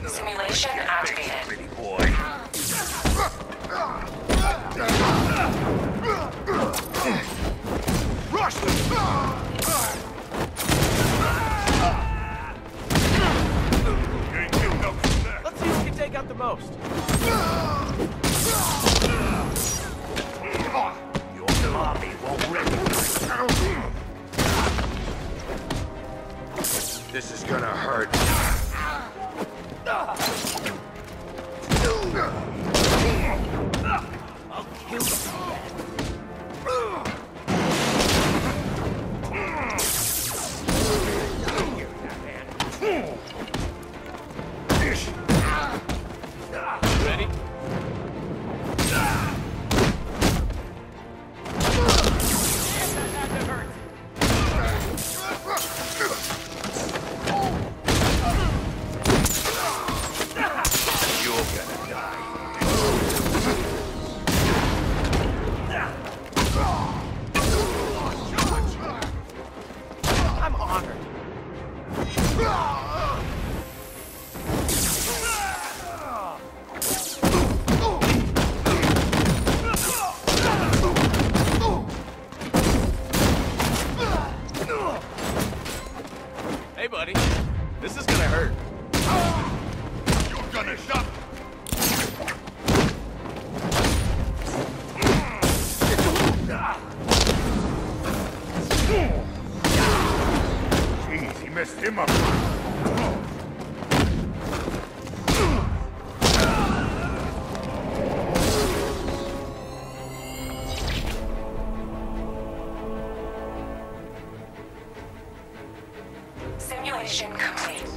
Simulation activated. Pretty boy. Rush them! Let's see who can take out the most. Your army won't recognize you. This is gonna hurt. I'll kill you. Ready? You're gonna die. I'm honored. Hey, buddy. This is gonna hurt. You're gonna shut. Jeez, he messed him up. Simulation complete.